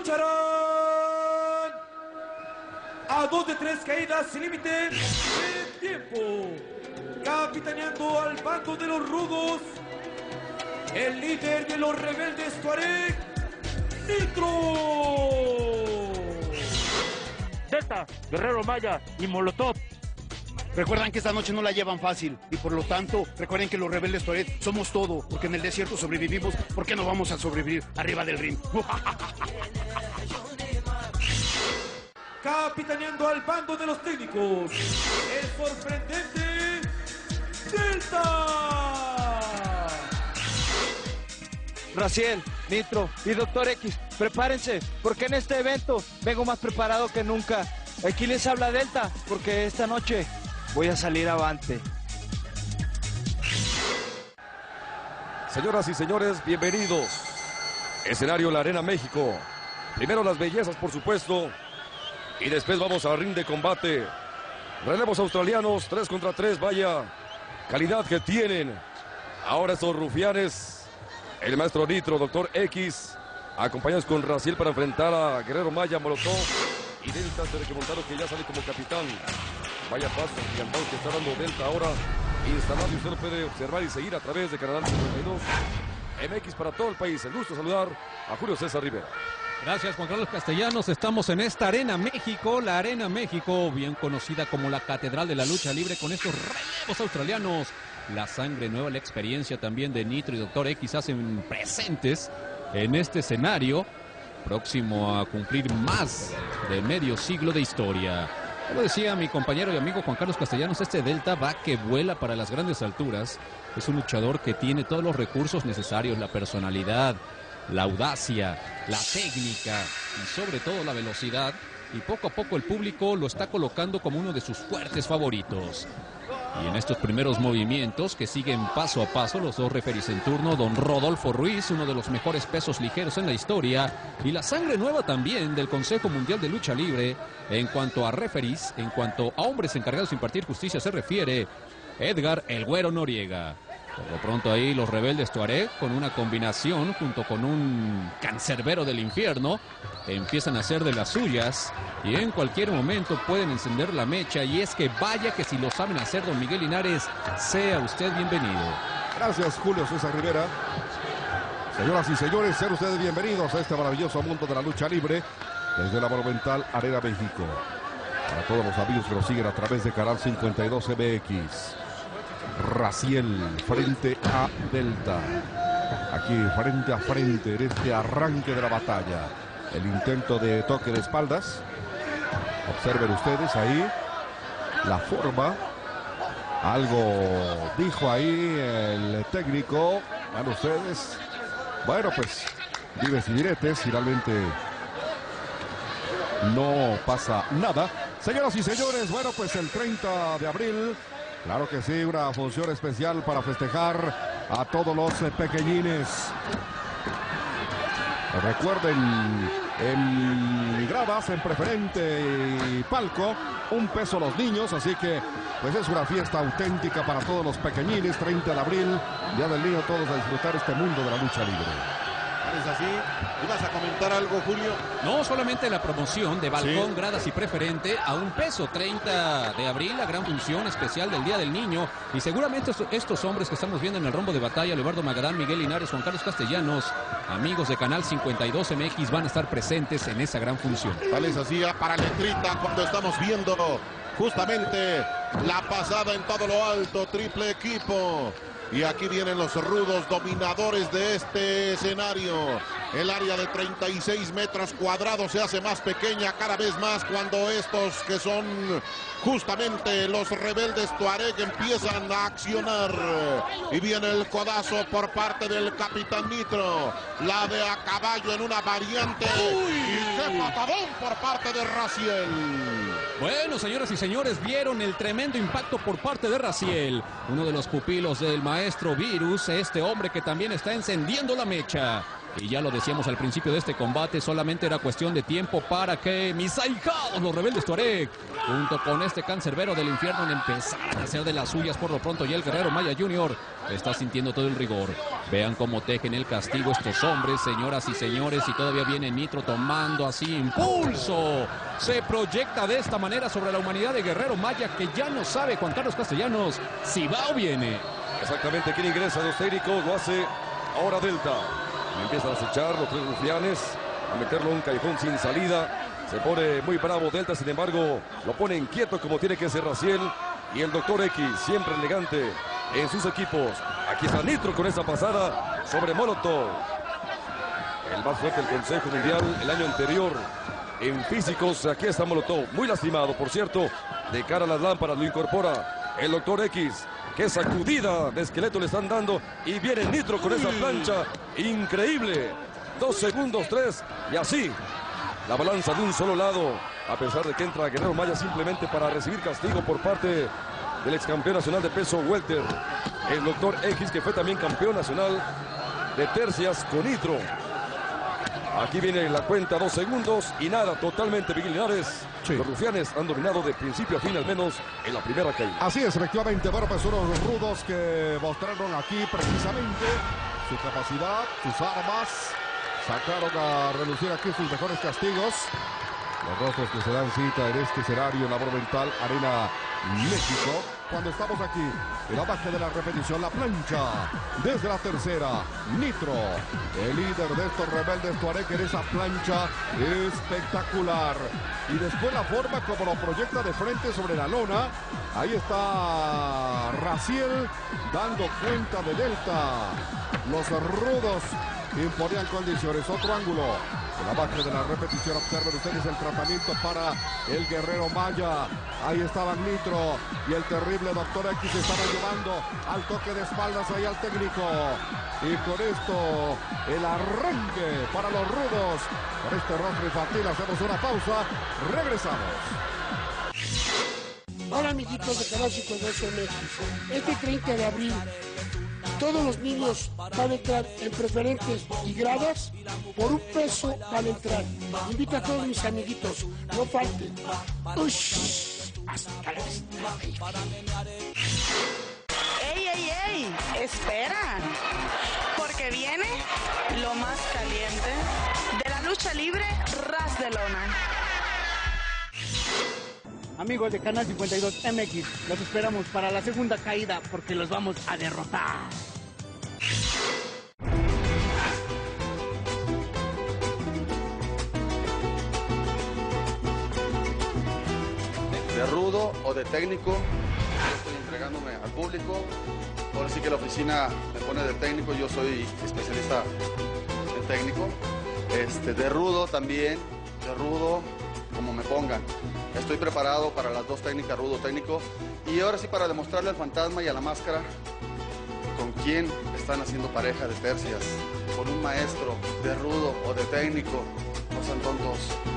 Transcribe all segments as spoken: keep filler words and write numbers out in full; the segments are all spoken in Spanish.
lucharán a dos de tres caídas sin límite de tiempo. Capitaneando al bando de los rudos, el líder de los rebeldes Tuareg, Nitro. Delta, Guerrero Maya y Molotov. Recuerdan que esta noche no la llevan fácil y por lo tanto recuerden que los rebeldes Tuareg somos todo, porque en el desierto sobrevivimos, ¿por qué no vamos a sobrevivir arriba del ring? Capitaneando al bando de los técnicos, el sorprendente Delta. Raziel, Nitro y Doctor X, prepárense, porque en este evento vengo más preparado que nunca. Aquí les habla Delta, porque esta noche voy a salir avante. Señoras y señores, bienvenidos. Escenario La Arena México. Primero las bellezas, por supuesto. Y después vamos al ring de combate. Relevos australianos, tres contra tres, vaya calidad que tienen. Ahora estos rufianes, el maestro Nitro, Doctor X, acompañados con Raziel para enfrentar a Guerrero Maya, Molotov y Delta, se remontaron que ya sale como capitán. Vaya paso gigantado que está dando Delta ahora. Instalado, y usted lo puede observar y seguir a través de Canal cincuenta y dos M X para todo el país. El gusto de saludar a Julio César Rivera. Gracias, Juan Carlos Castellanos. Estamos en esta Arena México, la Arena México, bien conocida como la Catedral de la Lucha Libre, con estos relevos australianos. La sangre nueva, la experiencia también de Nitro y Doctor X hacen presentes en este escenario, próximo a cumplir más de medio siglo de historia. Como decía mi compañero y amigo Juan Carlos Castellanos, este Delta va que vuela para las grandes alturas. Es un luchador que tiene todos los recursos necesarios, la personalidad, la audacia, la técnica y sobre todo la velocidad. Y poco a poco el público lo está colocando como uno de sus fuertes favoritos. Y en estos primeros movimientos que siguen paso a paso los dos referees en turno, don Rodolfo Ruiz, uno de los mejores pesos ligeros en la historia, y la sangre nueva también del Consejo Mundial de Lucha Libre. En cuanto a referees, en cuanto a hombres encargados de impartir justicia se refiere, Edgar El Güero Noriega. Por lo pronto ahí los rebeldes Tuareg, con una combinación junto con un cancerbero del infierno, empiezan a hacer de las suyas y en cualquier momento pueden encender la mecha. Y es que vaya que si lo saben hacer, don Miguel Linares, sea usted bienvenido. Gracias, Julio César Rivera. Señoras y señores, sean ustedes bienvenidos a este maravilloso mundo de la lucha libre desde la monumental Arena México. Para todos los amigos que nos siguen a través de Canal cincuenta y dos M X. Raziel frente a Delta. Aquí frente a frente en este arranque de la batalla. El intento de toque de espaldas. Observen ustedes ahí la forma. Algo dijo ahí el técnico. Vean ustedes. Bueno, pues dimes y diretes. Finalmente no pasa nada. Señoras y señores, bueno, pues el treinta de abril, claro que sí, una función especial para festejar a todos los pequeñines. Recuerden, en gradas, en preferente y palco, un peso los niños, así que pues es una fiesta auténtica para todos los pequeñines. Treinta de abril, Día del Niño, todos a disfrutar este mundo de la lucha libre. ¿Es así? ¿Ibas a comentar algo, Julio? No, solamente la promoción de balcón, sí, gradas y preferente a un peso. Treinta de abril, la gran función especial del Día del Niño. Y seguramente estos, estos hombres que estamos viendo en el rombo de batalla, Leobardo Magadán, Miguel Linares, Juan Carlos Castellanos, amigos de Canal cincuenta y dos M X, van a estar presentes en esa gran función. Tal es así, para letrita, cuando estamos viendo justamente la pasada en todo lo alto, triple equipo. Y aquí vienen los rudos dominadores de este escenario. El área de treinta y seis metros cuadrados se hace más pequeña cada vez más cuando estos que son justamente los rebeldes Tuareg empiezan a accionar. Y viene el codazo por parte del Capitán Nitro. La de a caballo en una variante. ¡Uy! Y qué patadón por parte de Raziel. Bueno, señoras y señores, vieron el tremendo impacto por parte de Raziel, uno de los pupilos del maestro Virus, este hombre que también está encendiendo la mecha. Y ya lo decíamos al principio de este combate, solamente era cuestión de tiempo para que mis ahijados, los rebeldes Tuareg, junto con este cancerbero del infierno, empezaran a hacer de las suyas. Por lo pronto ya el Guerrero Maya junior está sintiendo todo el rigor. Vean cómo tejen el castigo estos hombres, señoras y señores, y todavía viene Nitro tomando así impulso. Se proyecta de esta manera sobre la humanidad de Guerrero Maya, que ya no sabe Juan Carlos Castellanos si va o viene. Exactamente, quien ingresa a los técnicos lo hace ahora Delta. Empiezan a acechar los tres rufianes, a meterlo en un callejón sin salida. Se pone muy bravo Delta, sin embargo, lo pone inquieto como tiene que ser Raciel. Y el Doctor X, siempre elegante en sus equipos. Aquí está Nitro con esa pasada sobre Molotov. El más fuerte del Consejo Mundial el año anterior en físicos. Aquí está Molotov, muy lastimado, por cierto. De cara a las lámparas lo incorpora el Doctor X. Qué sacudida de esqueleto le están dando. Y viene Nitro con esa plancha. Increíble. Dos segundos, tres. Y así, la balanza de un solo lado. A pesar de que entra Guerrero Maya simplemente para recibir castigo por parte del ex campeón nacional de peso welter. El Doctor X, que fue también campeón nacional de tercias con Nitro. Aquí viene la cuenta, dos segundos y nada, totalmente Miguel Linares. Sí. Los rufianes han dominado de principio a fin, al menos en la primera caída. Así es, efectivamente, bueno, pues unos rudos que mostraron aquí precisamente su capacidad, sus armas. Sacaron a relucir aquí sus mejores castigos. Los rostros que se dan cita en este escenario, en la Monumental Arena México. Cuando estamos aquí, en la baja de la repetición, la plancha. Desde la tercera, Nitro, el líder de estos rebeldes Tuareg en esa plancha espectacular. Y después la forma como lo proyecta de frente sobre la lona. Ahí está Raciel dando cuenta de Delta. Los rudos imponían condiciones. Otro ángulo. En la baja de la repetición, observen ustedes el tratamiento para el Guerrero Maya. Ahí estaba Nitro y el terrible Doctor X se estaba llevando al toque de espaldas ahí al técnico. Y con esto, el arranque para los rudos. Con este rostro infantil hacemos una pausa. Regresamos. Hola amiguitos de Canal cincuenta y dos M X. Este treinta de abril todos los niños van a entrar en preferentes y gradas. Por un peso van a entrar. Invito a todos mis amiguitos, no falten. Ush, hasta la vista. ¡Ey, ey, ey! ¡Espera! Porque viene lo más caliente de la lucha libre ras de lona. Amigos de Canal cincuenta y dos M X, los esperamos para la segunda caída porque los vamos a derrotar. De rudo o de técnico, yo estoy entregándome al público. Ahora sí que la oficina me pone de técnico, yo soy especialista en técnico. Este, de rudo también, de rudo como me pongan. Estoy preparado para las dos técnicas, rudo técnico. Y ahora sí para demostrarle al fantasma y a la máscara con quién están haciendo pareja de tercias. Con un maestro de rudo o de técnico. No sean tontos.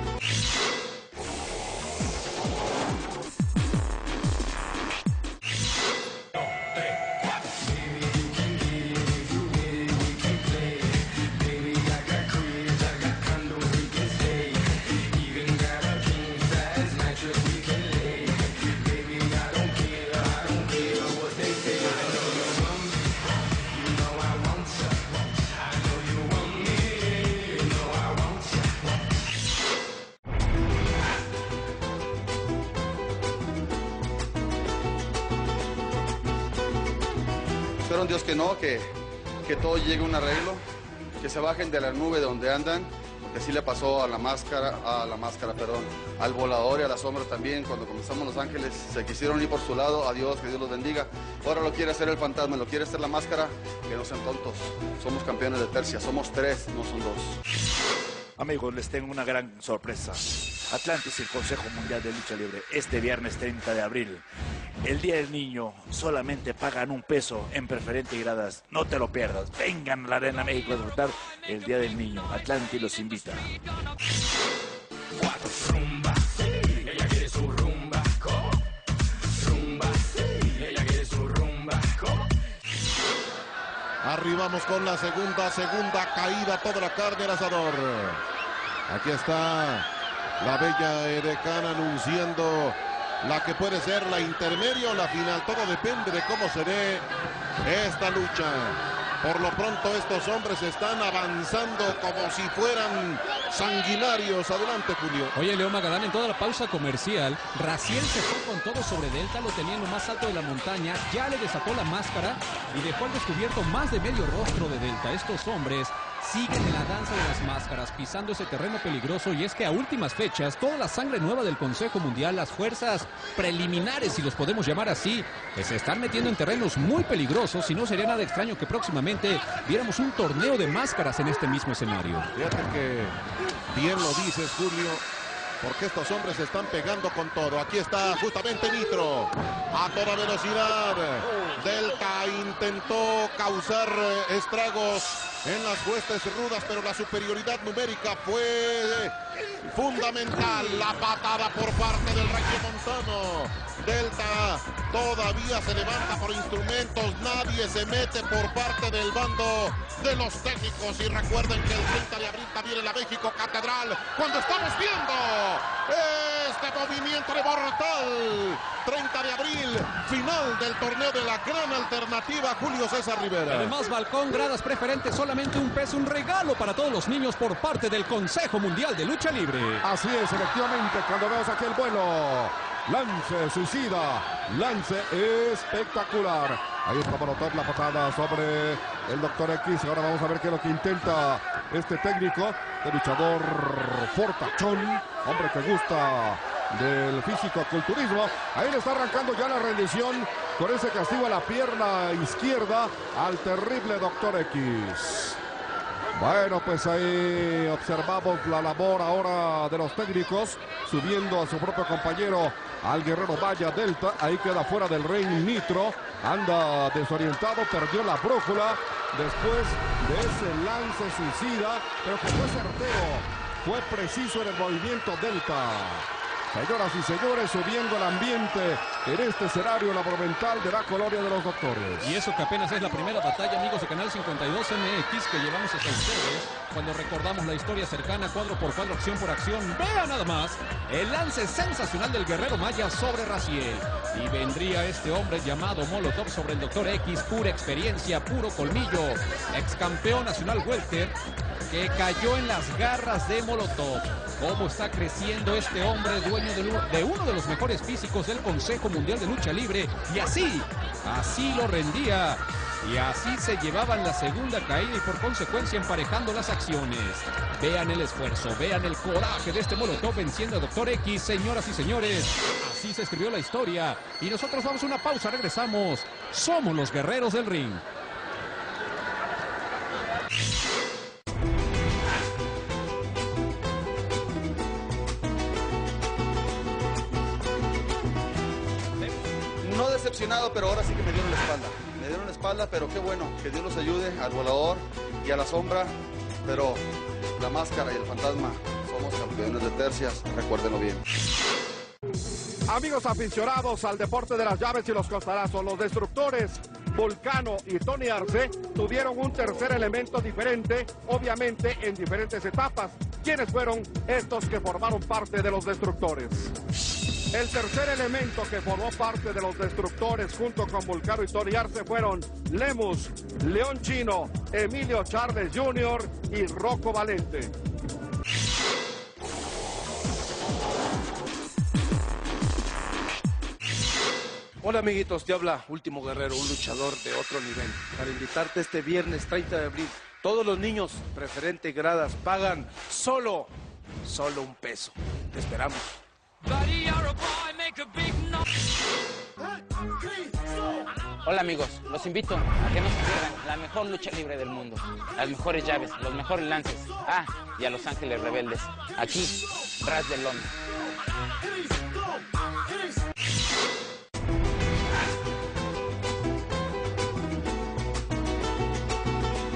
Espero en Dios que no, que, que todo llegue a un arreglo, que se bajen de la nube de donde andan, porque así le pasó a la máscara, a la máscara, perdón, al volador y a la sombra también. Cuando comenzamos Los Ángeles se quisieron ir por su lado, adiós, que Dios los bendiga. Ahora lo quiere hacer el fantasma, lo quiere hacer la máscara, que no sean tontos. Somos campeones de tercia, somos tres, no son dos. Amigos, les tengo una gran sorpresa. Atlantis, el Consejo Mundial de Lucha Libre, este viernes treinta de abril. El Día del Niño, solamente pagan un peso en preferente y gradas. No te lo pierdas. Vengan a la Arena México a disfrutar el Día del Niño. Atlantis los invita. Arribamos con la segunda, segunda caída, toda la carne al asador. Aquí está la bella edecán anunciando la que puede ser la intermedia o la final. Todo depende de cómo se dé esta lucha. Por lo pronto estos hombres están avanzando como si fueran sanguinarios. Adelante, Julio. Oye, Leo Magadán, en toda la pausa comercial, Raziel se fue con todo sobre Delta, lo tenía en lo más alto de la montaña, ya le desató la máscara y dejó al descubierto más de medio rostro de Delta. Estos hombres siguen en la danza de las máscaras, pisando ese terreno peligroso, y es que a últimas fechas, toda la sangre nueva del Consejo Mundial, las fuerzas preliminares, si los podemos llamar así, pues se están metiendo en terrenos muy peligrosos, y no sería nada extraño que próximamente viéramos un torneo de máscaras en este mismo escenario. Fíjate que bien lo dices, Julio, porque estos hombres se están pegando con todo. Aquí está justamente Nitro, a toda velocidad. Delta intentó causar estragos en las huestes rudas, pero la superioridad numérica fue fundamental. La patada por parte del regiomontano. Delta todavía se levanta por instrumentos, nadie se mete por parte del bando de los técnicos. Y recuerden que el treinta de abril también en la México Catedral, cuando estamos viendo este movimiento de mortal. treinta de abril, final del torneo de la gran alternativa. Julio César Rivera. Además, balcón, gradas preferentes, solamente un peso, un regalo para todos los niños por parte del Consejo Mundial de Lucha Libre. Así es, efectivamente, cuando vemos aquí el vuelo. Lance suicida, lance espectacular. Ahí está Molotov, la patada sobre el doctor X. Ahora vamos a ver qué es lo que intenta este técnico, de luchador fortachón, hombre que gusta del físico-culturismo. Ahí le está arrancando ya la rendición con ese castigo a la pierna izquierda al terrible doctor X. Bueno, pues ahí observamos la labor ahora de los técnicos, subiendo a su propio compañero, al guerrero Maya Delta. Ahí queda fuera del ring Nitro, anda desorientado, perdió la brújula después de ese lance suicida, pero que fue certero, fue preciso en el movimiento Delta. Señoras y señores, subiendo el ambiente en este escenario, la monumental de la colonia de los doctores. Y eso que apenas es la primera batalla, amigos de Canal cincuenta y dos M X, que llevamos hasta ustedes cuando recordamos la historia cercana, cuadro por cuadro, acción por acción. Vea nada más el lance sensacional del guerrero Maya sobre Raziel. Y vendría este hombre llamado Molotov sobre el doctor X, pura experiencia, puro colmillo, ex campeón nacional welter, que cayó en las garras de Molotov. Cómo está creciendo este hombre, dueño de uno de los mejores físicos del Consejo Mundial de Lucha Libre. Y así, así lo rendía. Y así se llevaban la segunda caída y por consecuencia emparejando las acciones. Vean el esfuerzo, vean el coraje de este Molotov venciendo a doctor X, señoras y señores. Así se escribió la historia. Y nosotros vamos a una pausa, regresamos. Somos los guerreros del ring. No decepcionado, pero ahora sí que me dieron la espalda. Me dieron la espalda, pero qué bueno, que Dios los ayude al volador y a la sombra. Pero la máscara y el fantasma somos campeones de tercias, recuérdenlo bien. Amigos aficionados al deporte de las llaves y los costalazos, los destructores Vulcano y Tony Arce tuvieron un tercer elemento diferente, obviamente en diferentes etapas. ¿Quiénes fueron estos que formaron parte de los destructores? El tercer elemento que formó parte de los destructores junto con Vulcano y Tony Arce fueron Lemus, León Chino, Emilio Charles junior y Rocco Valente. Hola amiguitos, te habla Último Guerrero, un luchador de otro nivel, para invitarte este viernes treinta de abril. Todos los niños, preferente gradas, pagan solo, solo un peso. Te esperamos. Hola amigos, los invito a que no se pierdan la mejor lucha libre del mundo, las mejores llaves, los mejores lances, ah, y a Los Ángeles Rebeldes, aquí, Ras de Lona.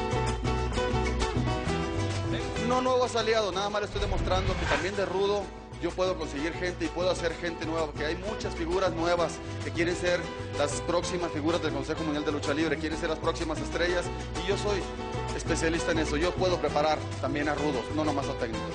No, nuevos aliados, nada más le estoy demostrando que también de rudo yo puedo conseguir gente y puedo hacer gente nueva, porque hay muchas figuras nuevas que quieren ser las próximas figuras del Consejo Mundial de Lucha Libre, quieren ser las próximas estrellas, y yo soy especialista en eso. Yo puedo preparar también a rudos, no nomás a técnicos.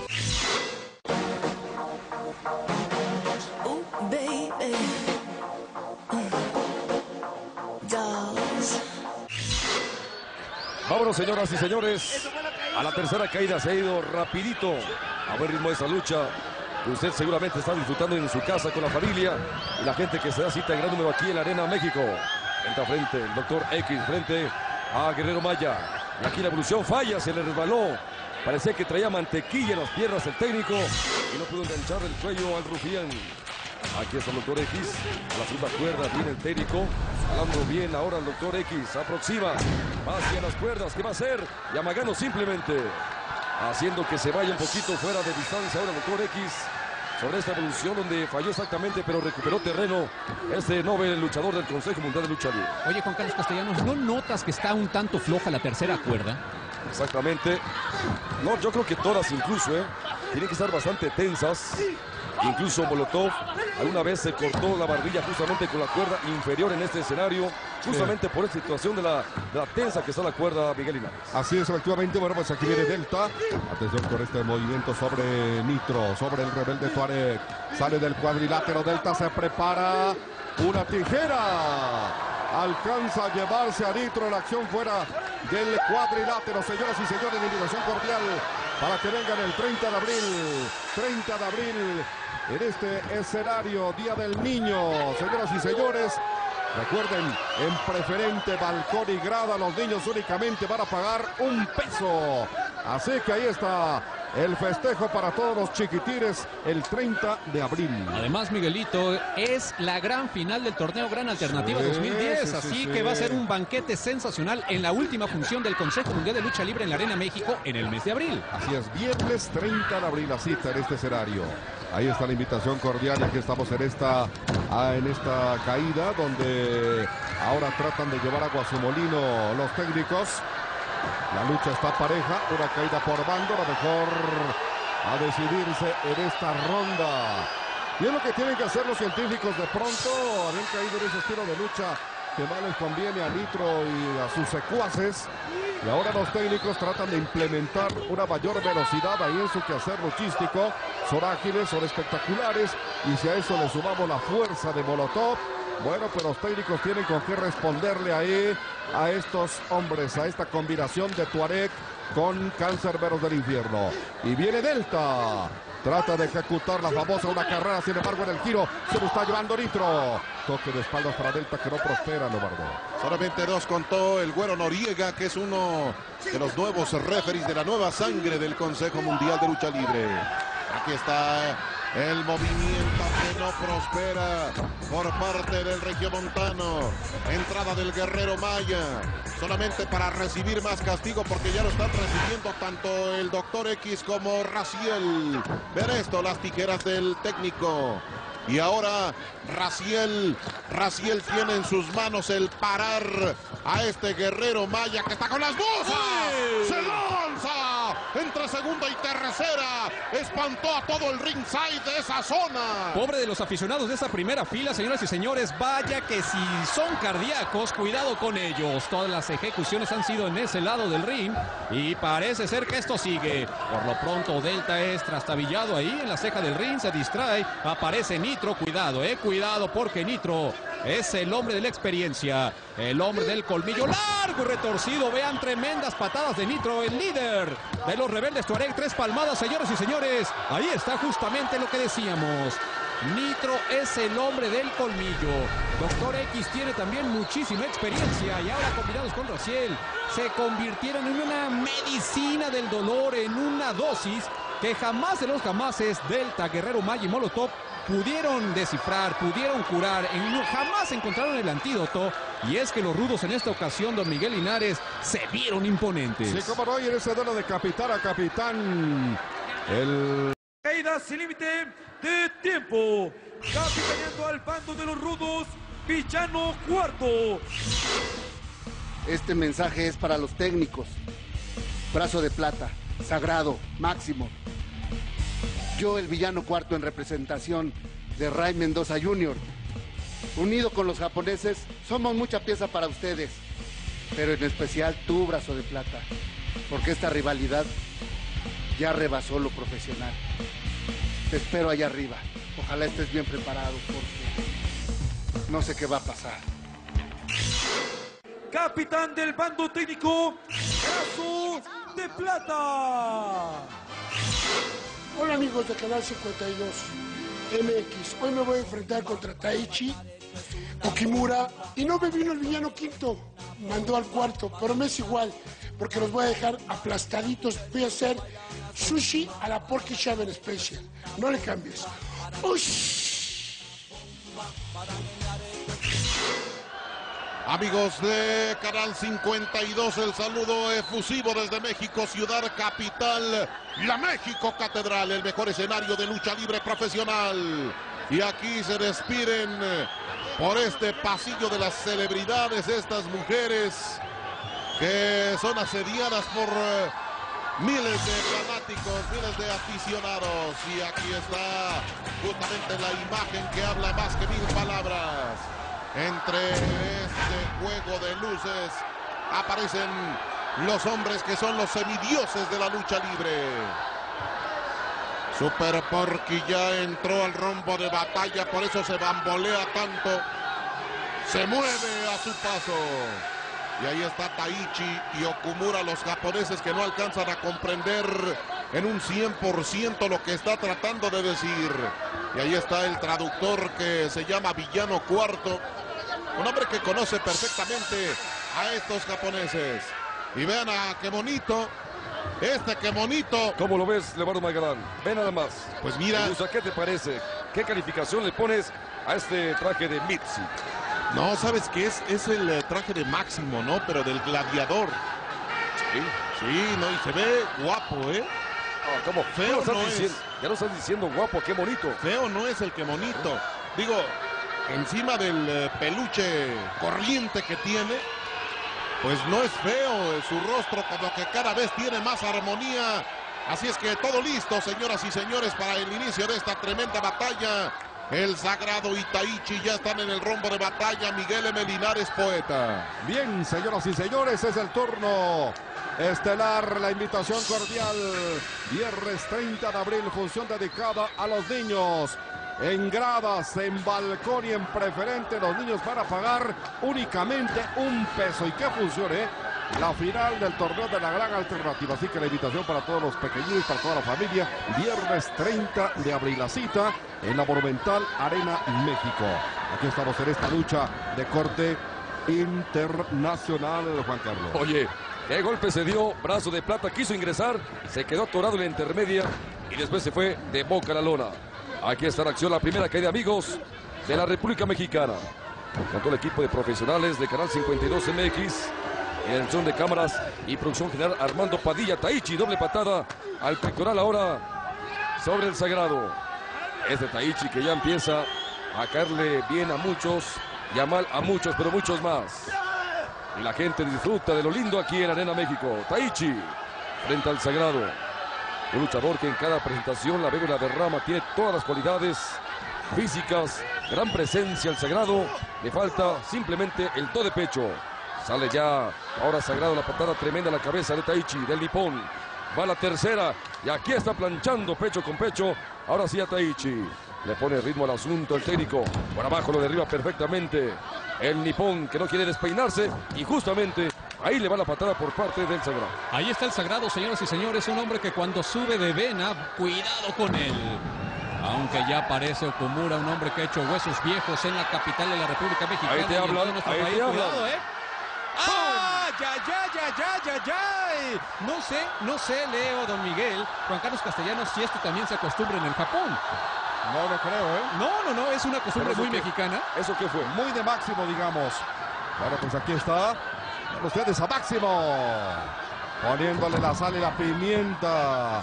Vámonos, señoras y señores, a la tercera caída. Se ha ido rapidito a buen ritmo de esa lucha. Usted seguramente está disfrutando en su casa con la familia y la gente que se da cita en gran número aquí en la Arena México. Frente a frente, el doctor X frente a Guerrero Maya. Y aquí la evolución falla, se le resbaló. Parecía que traía mantequilla en las piernas el técnico y no pudo enganchar el cuello al rufián. Aquí está el doctor X, a la segunda cuerda viene el técnico, jalando bien ahora el doctor X, aproxima, va hacia las cuerdas, ¿qué va a hacer? Y amagando simplemente, haciendo que se vaya un poquito fuera de distancia ahora el doctor X, sobre esta evolución donde falló exactamente, pero recuperó terreno este noble luchador del Consejo Mundial de Lucha Libre. Oye, Juan Carlos Castellanos, ¿no notas que está un tanto floja la tercera cuerda? Exactamente. No, yo creo que todas incluso, ¿eh? Tienen que estar bastante tensas. Incluso Molotov alguna vez se cortó la barbilla justamente con la cuerda inferior en este escenario, justamente sí, por esta situación de la, de la tensa que está la cuerda, Miguel Linares. Así es, efectivamente. Bueno, pues aquí viene Delta. Atención con este movimiento sobre Nitro, sobre el rebelde Tuareg. Sale del cuadrilátero, Delta se prepara. Una tijera. Alcanza a llevarse a Nitro. La acción fuera del cuadrilátero. Señoras y señores, de invitación cordial para que vengan el treinta de abril. treinta de abril. En este escenario, Día del Niño, señoras y señores, recuerden, en preferente, balcón y grada, los niños únicamente van a pagar un peso. Así que ahí está el festejo para todos los chiquitines el treinta de abril. Además, Miguelito, es la gran final del torneo Gran Alternativa sí, dos mil diez, sí, sí, así sí. que va a ser un banquete sensacional en la última función del Consejo Mundial de Lucha Libre en la Arena México en el mes de abril. Así es, viernes treinta de abril, la cita en este escenario. Ahí está la invitación cordial, aquí estamos en esta, en esta caída donde ahora tratan de llevar agua a su molino los técnicos. La lucha está pareja, una caída por bando, lo mejor a decidirse en esta ronda. Y es lo que tienen que hacer los científicos de pronto, habían caído en ese estilo de lucha que más les conviene a Nitro y a sus secuaces. Y ahora los técnicos tratan de implementar una mayor velocidad ahí en su quehacer luchístico. Son ágiles, son espectaculares. Y si a eso le sumamos la fuerza de Molotov, bueno, pues los técnicos tienen con qué responderle ahí a estos hombres, a esta combinación de Tuareg con Cáncerberos del Infierno. Y viene Delta. Trata de ejecutar la famosa una carrera, sin embargo en el giro se lo está llevando Nitro. Toque de espaldas para Delta que no prospera, Lobardo. Solamente dos contó el Güero Noriega, que es uno de los nuevos referees de la nueva sangre del Consejo Mundial de Lucha Libre. Aquí está el movimiento que no prospera por parte del regiomontano. Entrada del Guerrero Maya. Solamente para recibir más castigo, porque ya lo están recibiendo tanto el doctor X como Raciel. Ver esto, las tijeras del técnico. Y ahora Raciel, Raciel tiene en sus manos el parar a este Guerrero Maya que está con las bolsas. ¡Se lanza! Entre segunda y tercera. Espantó a todo el ringside de esa zona. Pobre de los aficionados de esa primera fila, señoras y señores. Vaya que si son cardíacos, cuidado con ellos. Todas las ejecuciones han sido en ese lado del ring. Y parece ser que esto sigue. Por lo pronto, Delta es trastabillado ahí en la ceja del ring. Se distrae. Aparece Nitro. Cuidado, eh. Cuidado porque Nitro es el hombre de la experiencia. El hombre del colmillo largo y retorcido. Vean tremendas patadas de Nitro, el líder de los rebeldes Tuareg. Tres palmadas, señores y señores. Ahí está justamente lo que decíamos. Nitro es el hombre del colmillo. doctor X tiene también muchísima experiencia. Y ahora combinados con Raciel, se convirtieron en una medicina del dolor, en una dosis que jamás de los jamases Delta, Guerrero Maya y Molotov pudieron descifrar, pudieron curar, en, jamás encontraron el antídoto. Y es que los rudos en esta ocasión, don Miguel Linares, se vieron imponentes. Sí, como no, y en ese duelo de capitán a capitán, el... Caída sin límite de tiempo. Capitaneando al bando de los rudos, Villano Cuarto. Este mensaje es para los técnicos. Brazo de plata, sagrado, máximo. Yo, el villano cuarto en representación de Ray Mendoza junior Unido con los japoneses, somos mucha pieza para ustedes, pero en especial tú, Brazo de Plata, porque esta rivalidad ya rebasó lo profesional. Te espero allá arriba. Ojalá estés bien preparado, porque no sé qué va a pasar. Capitán del bando técnico, Brazo de Plata. Hola amigos de Canal cincuenta y dos M X. Hoy me voy a enfrentar contra Taichi Okimura y no me vino el villano quinto, mandó al cuarto, pero me es igual, porque los voy a dejar aplastaditos. Voy a hacer sushi a la Porky Shaven Special. No le cambies. ¡Ush! Amigos de Canal cincuenta y dos, el saludo efusivo desde México, ciudad capital, la México Catedral, el mejor escenario de lucha libre profesional. Y aquí se despiden por este pasillo de las celebridades, estas mujeres que son asediadas por miles de fanáticos, miles de aficionados. Y aquí está justamente la imagen que habla más que mil palabras. Entre este juego de luces aparecen los hombres que son los semidioses de la lucha libre. Super Porky ya entró al rombo de batalla, por eso se bambolea tanto. Se mueve a su paso. Y ahí está Taichi y Okumura, los japoneses que no alcanzan a comprender en un cien por ciento lo que está tratando de decir. Y ahí está el traductor que se llama Villano Cuarto. Un hombre que conoce perfectamente a estos japoneses. Y vean a qué bonito. Este qué bonito. ¿Cómo lo ves, Leonardo Magalán? Ve nada más. Pues mira. ¿Qué te parece? ¿Qué calificación le pones a este traje de Mitzi? No, ¿sabes qué es? Es el traje de Máximo, ¿no? Pero del gladiador. Sí. Sí, no, y se ve guapo, ¿eh? Oh, ¿cómo? Feo ¿Ya no no es. Diciendo, ya no estás diciendo guapo, qué bonito. Feo no es el que bonito. Digo, encima del eh, peluche corriente que tiene, pues no es feo. Su rostro como que cada vez tiene más armonía. Así es que todo listo, señoras y señores, para el inicio de esta tremenda batalla. El Sagrado y Taichi ya están en el rombo de batalla. Miguel M. Linares, poeta. Bien, señoras y señores, es el turno estelar, la invitación cordial. Viernes treinta de abril, función dedicada a los niños. En gradas, en balcón y en preferente, los niños van a pagar únicamente un peso. ¿Y qué funcione? La final del torneo de la gran alternativa. Así que la invitación para todos los pequeños, para toda la familia. Viernes treinta de abril, la cita en la Monumental Arena México. Aquí estamos en esta lucha de corte internacional, Juan Carlos. Oye, qué golpe se dio. Brazo de Plata quiso ingresar, se quedó atorado en la intermedia y después se fue de boca a la lona. Aquí está en acción la primera caída, amigos, de la República Mexicana. Con todo el equipo de profesionales de Canal cincuenta y dos M X. En el son de cámaras y producción general Armando Padilla. Taichi, doble patada al pectoral ahora sobre el Sagrado. Este Taichi que ya empieza a caerle bien a muchos y a mal a muchos, pero muchos más. Y la gente disfruta de lo lindo aquí en Arena México. Taichi frente al Sagrado. Un luchador que en cada presentación la bebe la derrama, tiene todas las cualidades físicas, gran presencia el Sagrado. Le falta simplemente el do de pecho. Sale ya, ahora Sagrado, la patada tremenda a la cabeza de Taichi, del nipón. Va la tercera, y aquí está planchando pecho con pecho. Ahora sí a Taichi. Le pone ritmo al asunto el técnico. Por abajo lo derriba perfectamente el nipón, que no quiere despeinarse. Y justamente ahí le va la patada por parte del Sagrado. Ahí está el Sagrado, señoras y señores. Un hombre que cuando sube de vena, cuidado con él. Aunque ya parece Okumura, un hombre que ha hecho huesos viejos en la capital de la República Mexicana. Ahí te hablan, ahí país. te hablan. Cuidado, ¿eh? ¡Ah! ¡Ya, ya, ya, ya, ya, ya! No sé, no sé, Leo, don Miguel, Juan Carlos Castellanos, si esto también se acostumbra en el Japón. No lo creo, ¿eh? No, no, no, es una costumbre muy qué? mexicana. ¿Eso qué fue? Muy de Máximo, digamos. Bueno, pues aquí está. Con ustedes a Máximo. Poniéndole la sal y la pimienta.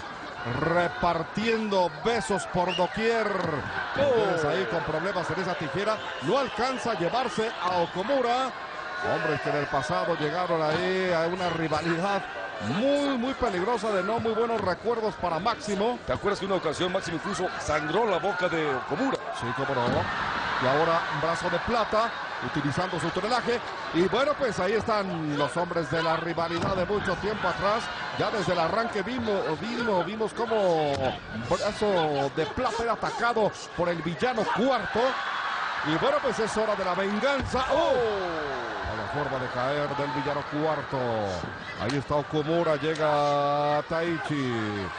Repartiendo besos por doquier. Tienes ahí con problemas en esa tijera. No alcanza a llevarse a Okumura. Hombres que en el pasado llegaron ahí a una rivalidad muy, muy peligrosa, de no muy buenos recuerdos para Máximo. ¿Te acuerdas que una ocasión Máximo incluso sangró la boca de Okumura? Sí, cómo no. Y ahora un brazo de plata, utilizando su tonelaje. Y bueno, pues ahí están los hombres de la rivalidad de mucho tiempo atrás. Ya desde el arranque vimos, vimos, vimos cómo brazo de plata era atacado por el villano Cuarto. Y bueno, pues es hora de la venganza. ¡Oh! A la forma de caer del villano Cuarto. Ahí está Okumura, llega Taichi.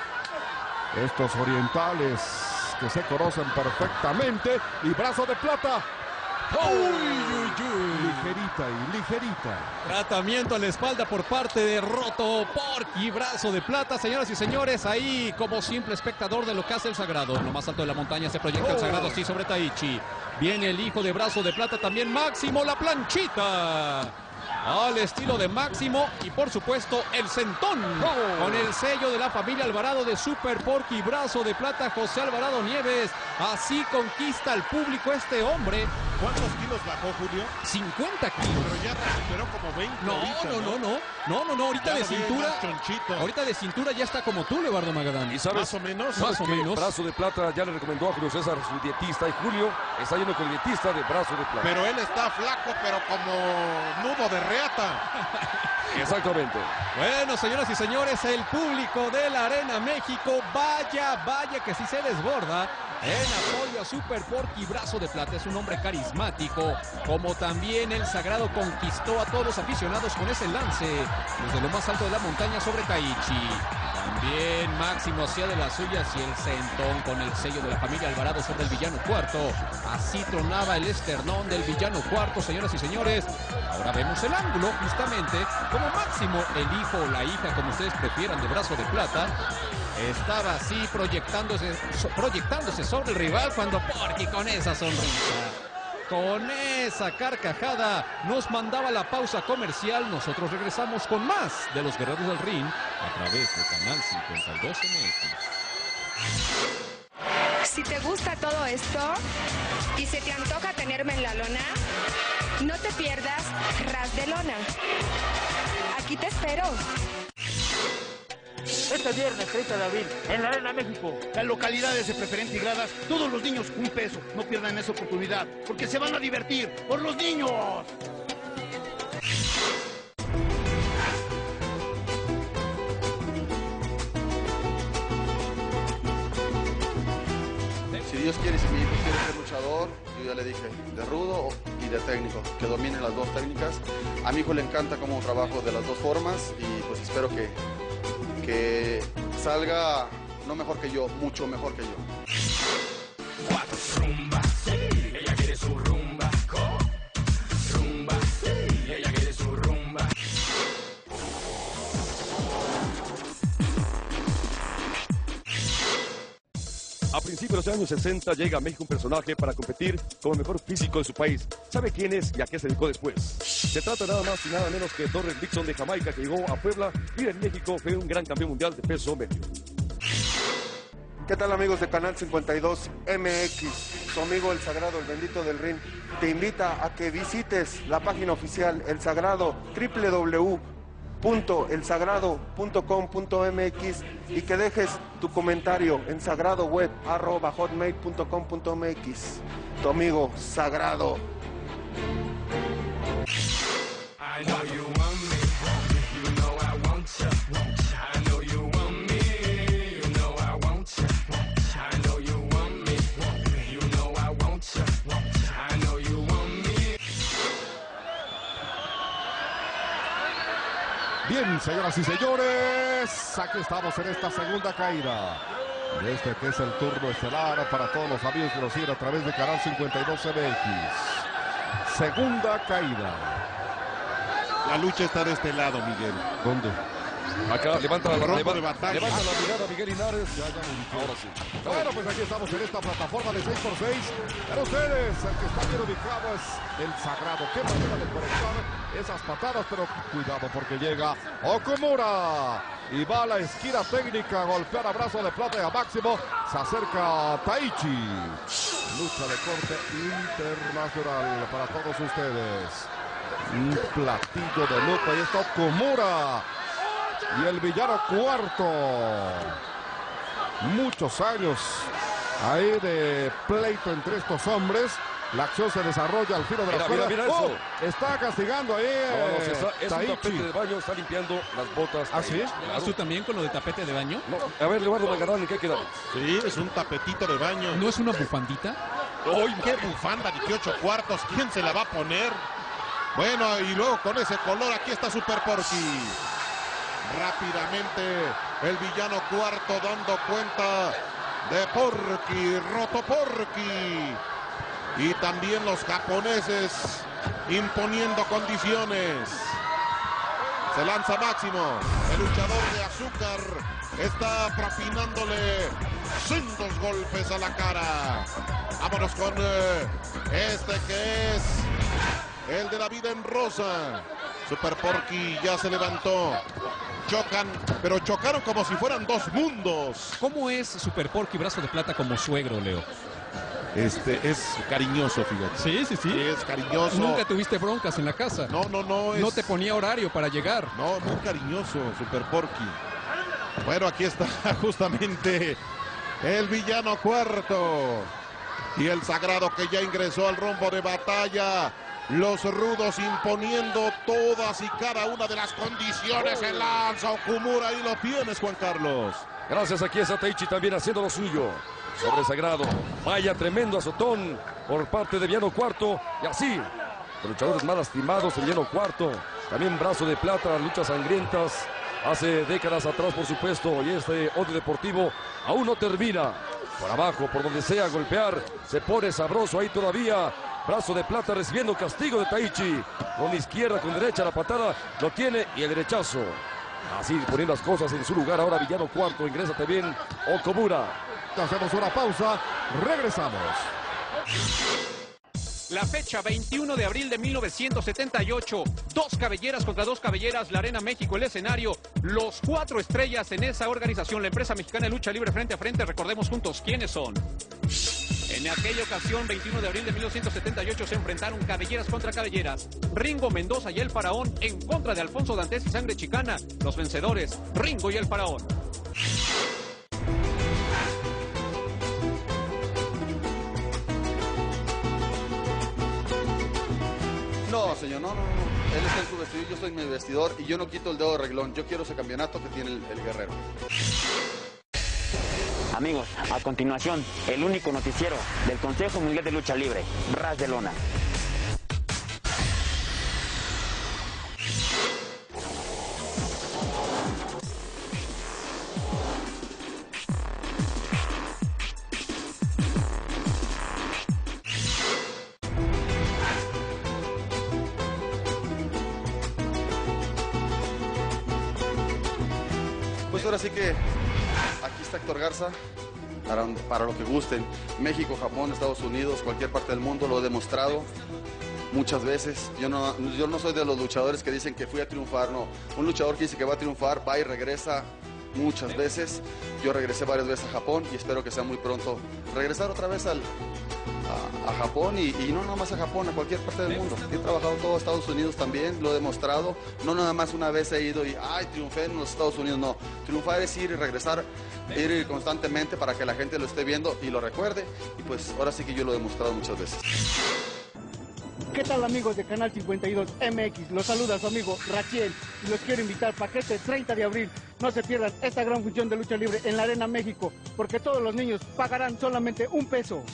Estos orientales que se conocen perfectamente. Y brazo de plata. Uy, uy, uy. Ligerita y ligerita. Tratamiento a la espalda por parte de Roto Porky, brazo de plata. Señoras y señores, ahí como simple espectador de lo que hace el Sagrado. En lo más alto de la montaña se proyecta el Sagrado, sí, sobre Taichi. Viene el hijo de brazo de plata también, Máximo, la planchita. Al estilo de Máximo y por supuesto el centón oh. con el sello de la familia Alvarado de Super Porky, brazo de plata, José Alvarado Nieves. Así conquista al público este hombre. ¿Cuántos kilos bajó, Julio? cincuenta kilos. Pero ya recuperó como veinte. No, ahorita, no, no, no, no, no, no, ahorita ya de lo vi cintura. más chonchito. Ahorita de cintura ya está como tú, Leobardo Magadán. ¿Y sabes? Más o menos. ¿Sabes Más o que menos. Brazo de plata ya le recomendó a Julio César, su dietista, y Julio está yendo con el dietista de brazo de plata. Pero él está flaco, pero como nudo de reata. Exactamente. Bueno, señoras y señores, el público de la Arena México, vaya, vaya que sí se desborda en apoyo a Super Porky, brazo de plata. Es un hombre carismático, como también el Sagrado conquistó a todos los aficionados con ese lance desde lo más alto de la montaña sobre Taichi. También Máximo hacía de las suyas y el centón con el sello de la familia Alvarado sobre el villano Cuarto. Así tronaba el esternón del villano Cuarto, señoras y señores. Ahora vemos el ángulo, justamente, como Máximo, el hijo o la hija, como ustedes prefieran, de brazo de plata, estaba así proyectándose, proyectándose sobre el rival cuando Porky con esa sonrisa, con esa carcajada, nos mandaba la pausa comercial. Nosotros regresamos con más de los Guerreros del Ring a través de Canal cincuenta y dos M X. Si te gusta todo esto y se te antoja tenerme en la lona, no te pierdas Ras de Lona. Aquí te espero. Este viernes treinta de abril, en la Arena México. Las localidades de preferente y gradas, todos los niños un peso. No pierdan esa oportunidad, porque se van a divertir por los niños. Si Dios quiere, si mi hijo quiere ser luchador, yo ya le dije, de rudo y de técnico, que domine las dos técnicas. A mi hijo le encanta cómo trabajo de las dos formas y pues espero que, que salga no mejor que yo, mucho mejor que yo. Rumba, sí, ella quiere su rumba, rumba, sí, ella quiere su rumba. A principios de los años sesenta llega a México un personaje para competir como el mejor físico de su país. ¿Sabe quién es y a qué se dedicó después? Se trata nada más y nada menos que Torres Dixon de Jamaica, que llegó a Puebla y en México fue un gran campeón mundial de peso medio. ¿Qué tal, amigos de Canal cincuenta y dos M X? Su amigo El Sagrado, el bendito del ring, te invita a que visites la página oficial El Sagrado, doble u doble u doble u punto el sagrado punto com punto m x, y que dejes tu comentario en sagradoweb arroba hotmail punto com punto m x. Tu amigo Sagrado. I know you want me, you know I want you. I know you want me, you know I want you. I know you want me, you know I want you. I know you want me. Bien, señoras y señores, aquí estamos en esta segunda caída de este que es el turno estelar para todos los amigos que nos siguen a través de Canal cincuenta y dos M X. Segunda caída. La lucha está de este lado, Miguel. ¿Dónde? Acá, levanta la, Rompo leva, de batalla. levanta la mirada, Miguel Linares. Ya, ya me ubiqué. Ahora sí. Bueno, pues aquí estamos en esta plataforma de seis por seis. Para ustedes, el que está bien ubicado es El Sagrado. Qué manera de conectar esas patadas, pero cuidado porque llega Okumura. Y va a la esquina técnica a golpear a brazo de plata y a Máximo. Se acerca Taichi. Lucha de corte internacional para todos ustedes. Un platillo de lujo. Ahí está Okumura. y el villano Cuarto. Muchos años ahí de pleito entre estos hombres. La acción se desarrolla al filo de la Mira, mira, mira ¡Oh! eso. Está castigando ahí. No, no, se está- es un Taichi. tapete de baño, está limpiando las botas. ¿Ah, sí? ¿Vas tú también con lo de tapete de baño? No, a ver, Eduardo Magadán, ¿en qué quedamos? Sí, es un tapetito de baño. ¿No es una bufandita? ¡Uy, qué bufanda! dieciocho cuartos. ¿Quién se la va a poner? Bueno, y luego con ese color, aquí está Super Porky. Rápidamente, el villano Cuarto dando cuenta de Porky, Roto Porky. Y también los japoneses imponiendo condiciones. Se lanza Máximo. El luchador de azúcar está propinándole sendos golpes a la cara. Vámonos con eh, este que es el de la vida en rosa. Super Porky ya se levantó. Chocan, pero chocaron como si fueran dos mundos. ¿Cómo es Super Porky Brazo de Plata como suegro, Leo? Este es cariñoso, fíjate. Sí, sí, sí. Es cariñoso. Nunca tuviste broncas en la casa. No, no, no. Es... No te ponía horario para llegar. No, muy cariñoso, Super Porky. Bueno, aquí está justamente el villano Cuarto. Y el Sagrado que ya ingresó al rumbo de batalla. Los rudos imponiendo todas y cada una de las condiciones. Se lanza Okumura y lo tienes, Juan Carlos. Gracias, aquí está Taichi también haciendo lo suyo. Sobre el Sagrado. Vaya tremendo azotón por parte de Villano Cuarto. Y así, los luchadores más lastimados, el Villano Cuarto. También Brazo de Plata, las luchas sangrientas. Hace décadas atrás, por supuesto. Y este odio deportivo aún no termina. Por abajo, por donde sea, golpear. Se pone sabroso ahí todavía. Brazo de Plata recibiendo castigo de Taichi. Con izquierda, con derecha, la patada lo tiene y el derechazo. Así poniendo las cosas en su lugar. Ahora Villano Cuarto. Ingresa también Okumura. Hacemos una pausa, regresamos. La fecha veintiuno de abril de mil novecientos setenta y ocho, dos cabelleras contra dos cabelleras, la Arena México, el escenario, los cuatro estrellas en esa organización, la empresa mexicana de lucha libre frente a frente, recordemos juntos quiénes son. En aquella ocasión, veintiuno de abril de mil novecientos setenta y ocho, se enfrentaron cabelleras contra cabelleras, Ringo Mendoza y el Faraón en contra de Alfonso Dantes y Sangre Chicana, los vencedores, Ringo y el Faraón. No, señor, no, no, no. Él está en su vestidor, yo estoy en mi vestidor y yo no quito el dedo de reglón. Yo quiero ese campeonato que tiene el, el guerrero. Amigos, a continuación, el único noticiero del Consejo Mundial de Lucha Libre, Ras de Lona. Pues ahora sí que aquí está Héctor Garza, para, para lo que gusten. México, Japón, Estados Unidos, cualquier parte del mundo, lo he demostrado muchas veces. Yo no, yo no soy de los luchadores que dicen que fui a triunfar, no. Un luchador que dice que va a triunfar, va y regresa muchas veces. Yo regresé varias veces a Japón y espero que sea muy pronto regresar otra vez al, a, a Japón y, y no nada más a Japón, a cualquier parte del mundo. He trabajado en todo Estados Unidos también, lo he demostrado. No nada más una vez he ido y, ay, triunfé en los Estados Unidos, no. Triunfar es ir y regresar, ir constantemente para que la gente lo esté viendo y lo recuerde. Y pues ahora sí que yo lo he demostrado muchas veces. ¿Qué tal, amigos de Canal cincuenta y dos M X? Los saluda su amigo Rachiel y los quiero invitar para que este treinta de abril no se pierdan esta gran función de lucha libre en la Arena México, porque todos los niños pagarán solamente un peso.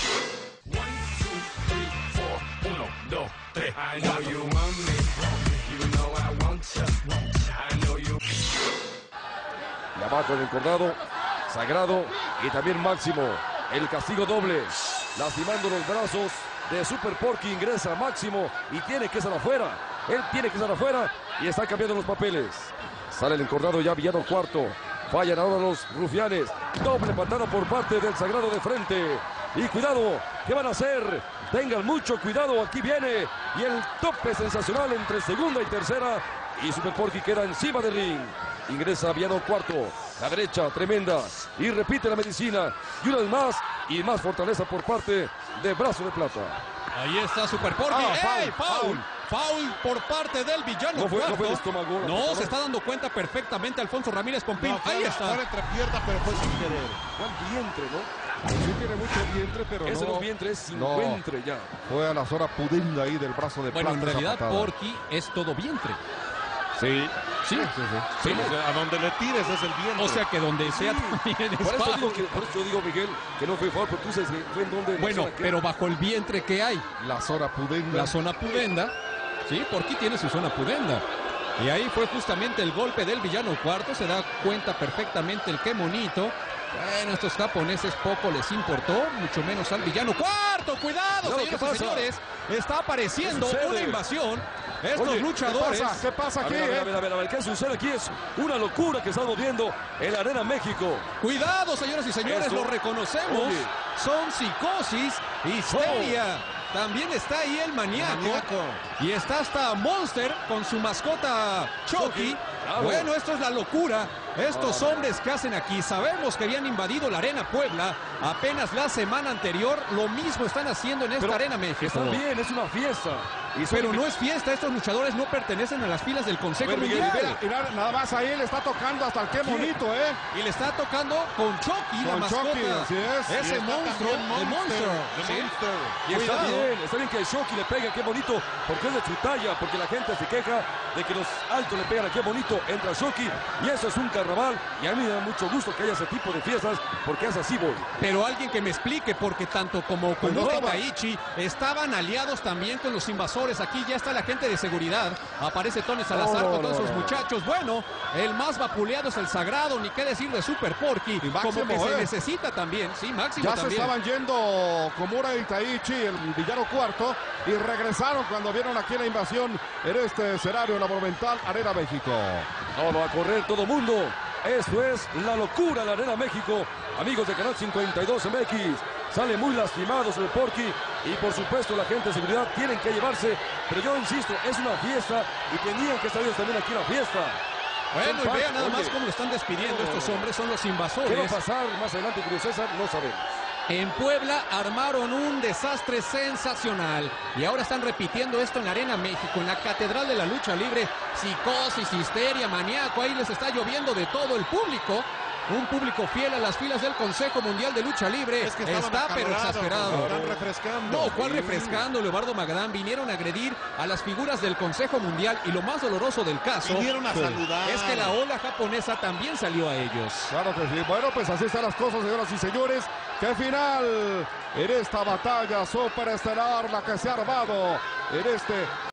Uno, dos, tres. I know you want me. You know I want you. I know you. Y abajo el encordado, Sagrado y también Máximo. El castigo doble, lastimando los brazos de Super Porky. Ingresa Máximo y tiene que estar afuera. Él tiene que estar afuera y está cambiando los papeles. Sale el encordado ya Villano Cuarto. Fallan ahora los rufianes. Doble patada por parte del Sagrado de frente. Y cuidado, ¿qué van a hacer? Tengan mucho cuidado, aquí viene. Y el tope sensacional entre segunda y tercera. Y Super Porky queda encima del ring. Ingresa Villano Cuarto. La derecha, tremenda. Y repite la medicina. Y una vez más. Y más fortaleza por parte de Brazo de Plata. Ahí está Super Porky. Ah, ¡Ey, foul, foul! Foul por parte del villano. No fue, cuarto. no fue el estómago. No, se está dando cuenta perfectamente Alfonso Ramírez Pompín. No, fue, Ahí está. Fue entre pierna, pero fue sin querer. Fue al vientre, ¿no? Sí tiene mucho vientre, pero Ese no. no vientre es sin no. vientre ya. Fue a la zona pudenda ahí del brazo de Bueno, plata. en esa realidad patada. Porky es todo vientre. Sí. Sí, sí, sí. sí. O sea, a donde le tires es el vientre. O sea que donde sea también es Por eso, foul. digo que, por eso yo digo, Miguel, que no fue foul, pero tú sabes que fue en donde... Bueno, no sé, pero bajo el vientre que hay, La zona pudenda. la zona pudenda, sí, Porky tiene su zona pudenda. Y ahí fue justamente el golpe del villano cuarto, se da cuenta perfectamente el qué monito. Bueno, estos japoneses poco les importó, mucho menos al villano cuarto. ¡Cuidado, No, ¿qué señoras y pasa? señores! Está apareciendo ¿Qué sucede? una invasión. Estos Oye, ¿qué luchadores... pasa? ¿Qué pasa A aquí? ver, a ver, eh? a ver, a ver, a ver, ¿qué sucede aquí? Es una locura que estamos viendo en la Arena México. Cuidado, señoras y señores, Esto- lo reconocemos. Oye. Son psicosis, histeria. También está ahí el maníaco. Maníaco. Y está hasta Monster con su mascota Chucky. Claro. Bueno, esto es la locura. Estos hombres que hacen aquí, sabemos que habían invadido la Arena Puebla apenas la semana anterior. Lo mismo están haciendo en esta Pero Arena México. Están bien, es una fiesta. Y son- Pero no es fiesta, estos luchadores no pertenecen a las filas del Consejo Bueno, Miguel, Mundial. Mira, mira, nada más ahí le está tocando hasta el qué bonito, ¿eh? Y le está tocando con Chucky, la Con mascota. Chucky, así es. Y Ese está monstruo también de Monster. de ¿sí? Monster. Y está Cuidado. bien, está bien que el Shoki le pegue, qué bonito, porque es de su talla, porque la gente se queja de que los altos le pegan a qué bonito, entra Shoki, y eso es un carnaval, y a mí me da mucho gusto que haya ese tipo de fiestas, porque es así, voy. Pero alguien que me explique, porque tanto como Pues no Komuro y estaba. Taichi estaban aliados también con los invasores. Aquí ya está la gente de seguridad. Aparece Tony Salazar No, con todos no, sus no. muchachos. Bueno, el más vapuleado es el Sagrado, ni qué decir de Super Porky. Y Máximo, como que se ¿eh? necesita también. Sí, Máximo Ya se también. estaban yendo Komura y Taichi, el villano cuarto, y regresaron cuando vieron aquí la invasión en este escenario, en la Monumental Arena México. Todo a correr todo mundo. Esto es la locura de la Arena México. Amigos de Canal cincuenta y dos M X. Sale muy lastimado sobre Porky. Y por supuesto la gente de seguridad tienen que llevarse. Pero yo insisto, es una fiesta. Y tenían que estar ellos también aquí a la fiesta. Bueno, Son y vean parte- nada más oye, cómo lo están despidiendo estos hombres. Son los ¿qué va a invasores. pasar más adelante, Julio César? No sabemos. En Puebla armaron un desastre sensacional y ahora están repitiendo esto en la Arena México, en la Catedral de la Lucha Libre. Psicosis, histeria, maníaco, ahí les está lloviendo de todo el público. Un público fiel a las filas del Consejo Mundial de Lucha Libre. Es que estaban Está pero acalorados, exasperado. están refrescando. No, ¿cuál Sí. refrescando, Leobardo Magadán? Vinieron a agredir a las figuras del Consejo Mundial y lo más doloroso del caso Vinieron a sí, saludar. es que la ola japonesa también salió a ellos. Claro que sí. Bueno, pues así están las cosas, señoras y señores. ¡Qué final! En esta batalla superestelar, la que se ha armado en este